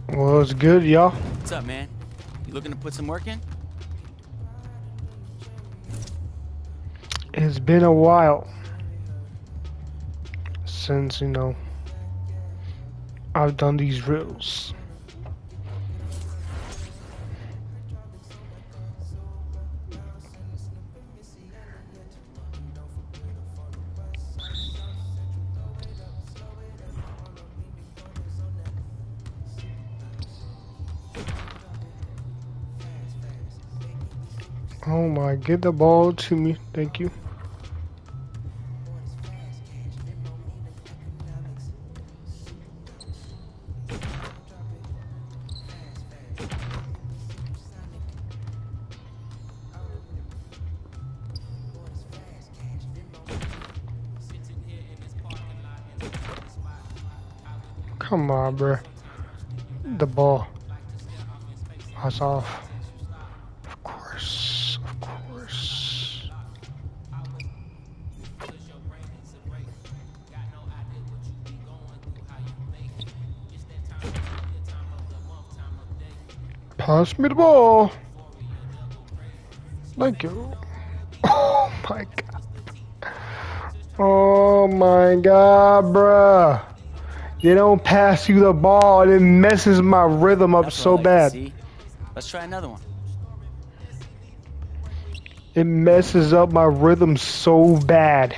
Well, it's good, y'all. What's up, man? You looking to put some work in? It's been a while since, I've done these reels. Oh my, get the ball to me. Thank you. Come on, bruh. The ball. Pass off. Of course. Of course. Pass me the ball. Thank you. Oh my god. Oh my god, bruh. They don't pass you the ball and it messes my rhythm up so bad. See? Let's try another one. It messes up my rhythm so bad.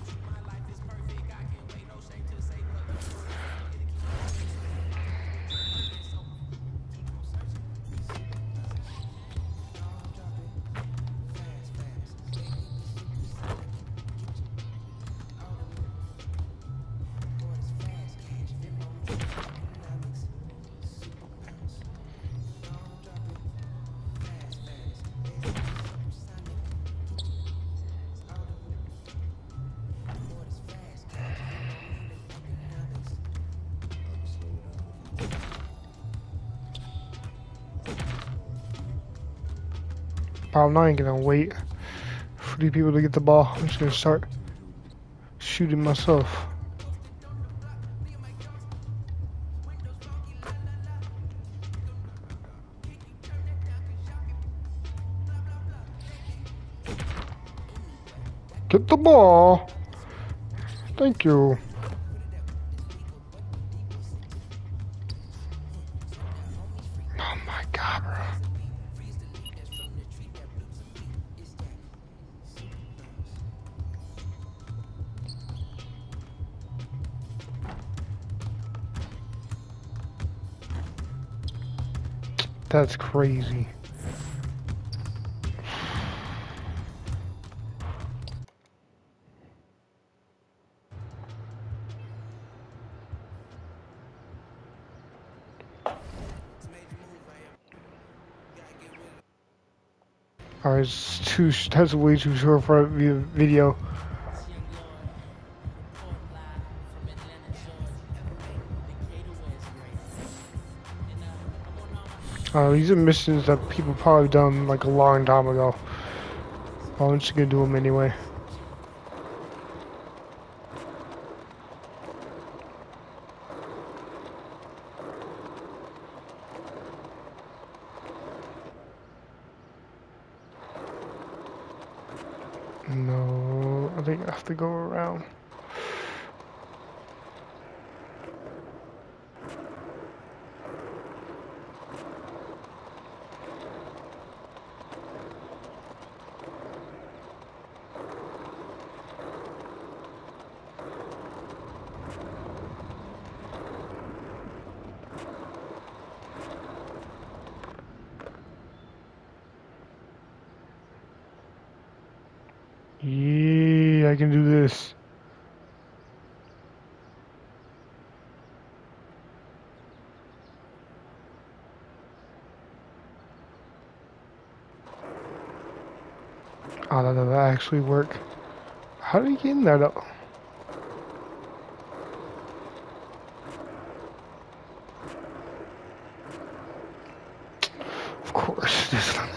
Problem, I ain't gonna wait for these people to get the ball. I'm just gonna start shooting myself. Get the ball. Thank you. Oh my god, bro. That's crazy. Alright, that's way too short for a video. These are missions that people probably done like a long time ago. I'm just gonna do them anyway. No, I think I have to go around. Yeah, I can do this. Oh, that doesn't actually work. How did he get in there though? Of course, this one.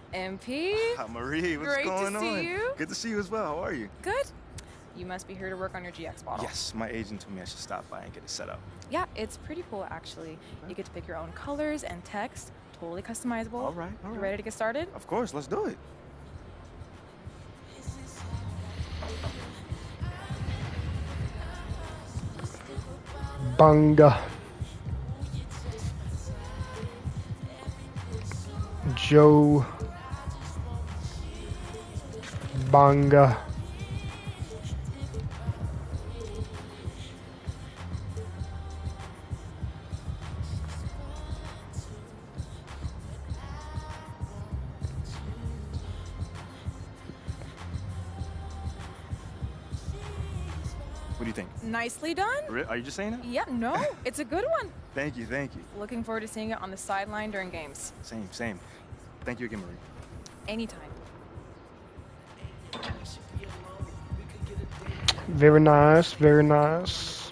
MP? Hi, Marie. What's Great to going on? see you. Good to see you as well. How are you? Good. You must be here to work on your GX model. Yes, my agent told me I should stop by and get it set up. Yeah, it's pretty cool actually. You get to pick your own colors and text, totally customizable. All right. You ready to get started? Of course, let's do it. Bunga. Joe. Bunga. What do you think? Nicely done. Are you just saying that? Yeah, no, it's a good one. Thank you. Looking forward to seeing it on the sideline during games. Same. Thank you again, Marie. Anytime. Very nice, very nice.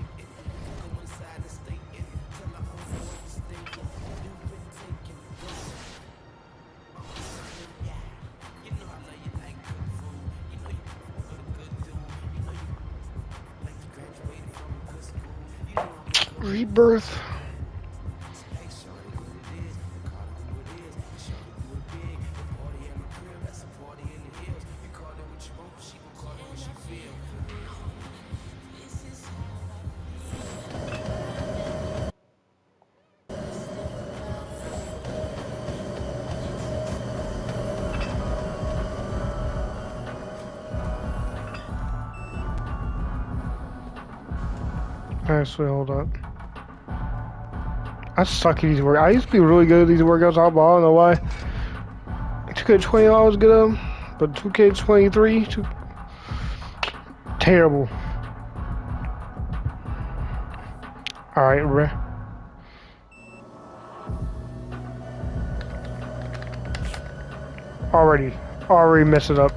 Rebirth. Actually, hold up. I suck at these workouts. I used to be really good at these workouts. I don't know why. 2K20 I was good at them, but 2K23, terrible. Alright, already messed it up.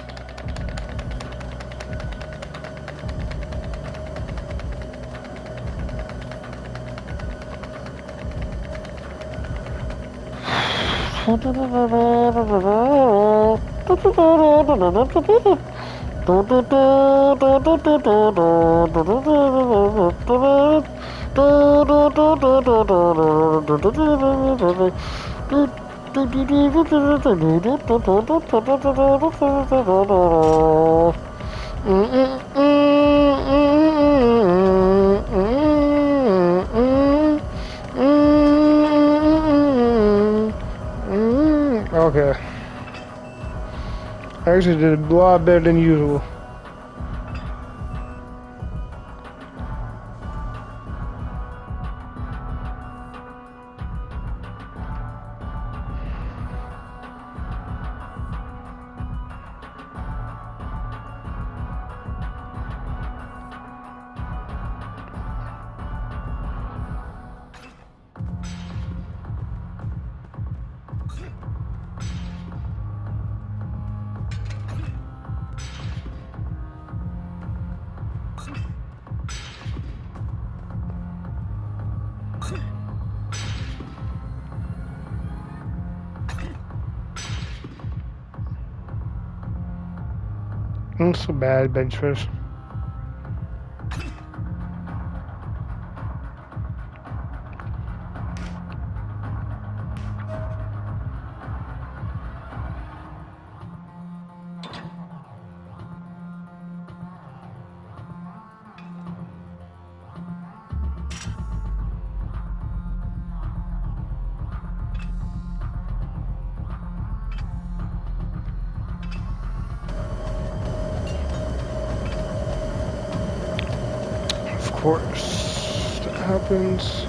Okay. I actually did a lot better than usual. Not so bad, bench press. Of course, that happens.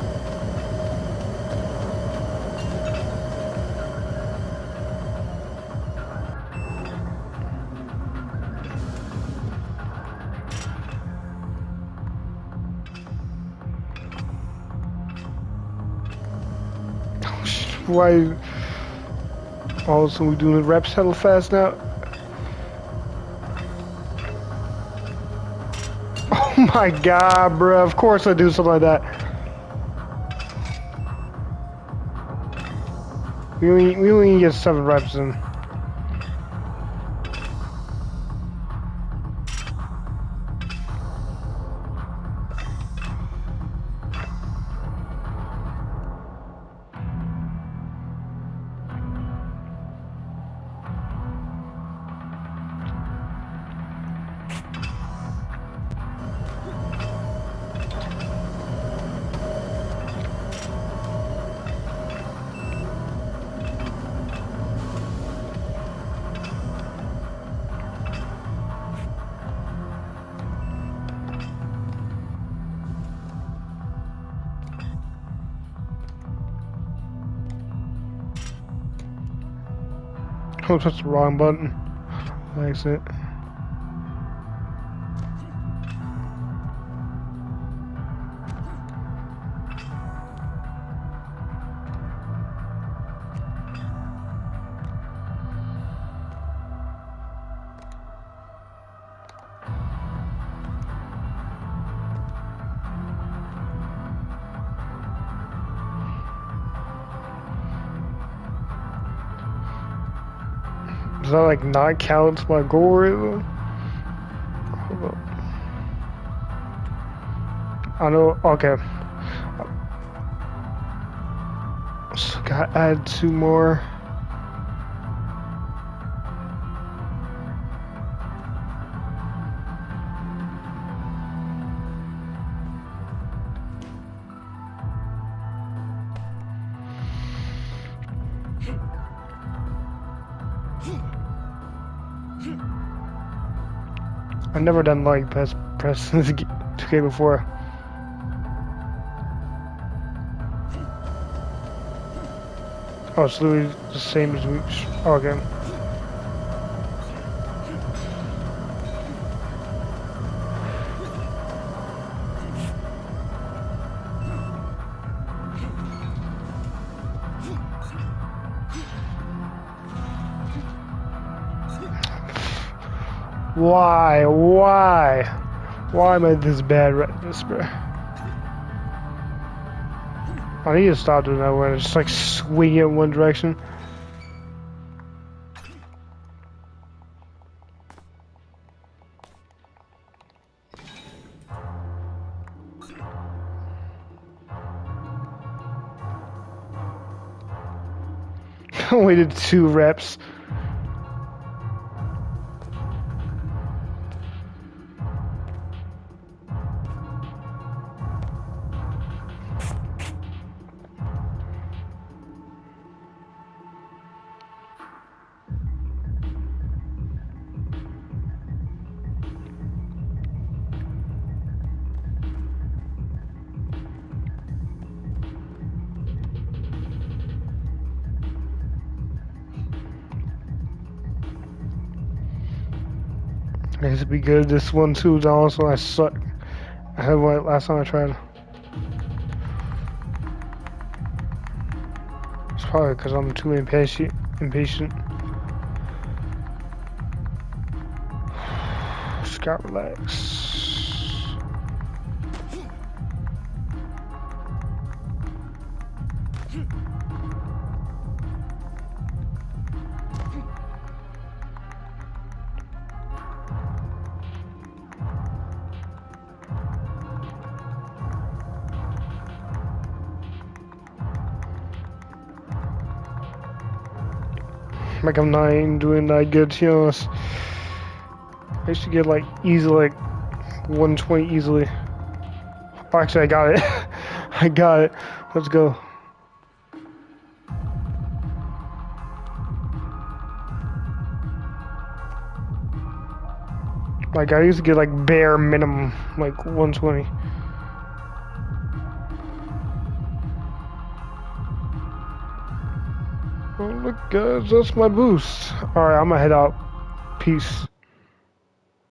Why? All of a sudden we doing the reps hella fast now? Oh my god, bro. Of course I do something like that. We only get 7 reps in. I pressed the wrong button. By accident. Does that like not count my goal rhythm? Hold up. I know, okay. So gotta add 2 more. I've never done like press this 2K before. Oh, it's literally the same as we. Oh, okay. Why? Why am I this bad at this, bro? I need to stop doing that when it's just like swinging in one direction. I only did 2 reps. I used to be good at this one too, also I suck. I had one last time I tried. It's probably because I'm too impatient. Just gotta relax. Like I'm not even doing that good, to be honest. I used to get like easily like 120 easily. Oh, actually I got it. I got it. Let's go. Like I used to get like bare minimum like 120. Oh look guys, that's my boost. Alright, I'm gonna head out. Peace.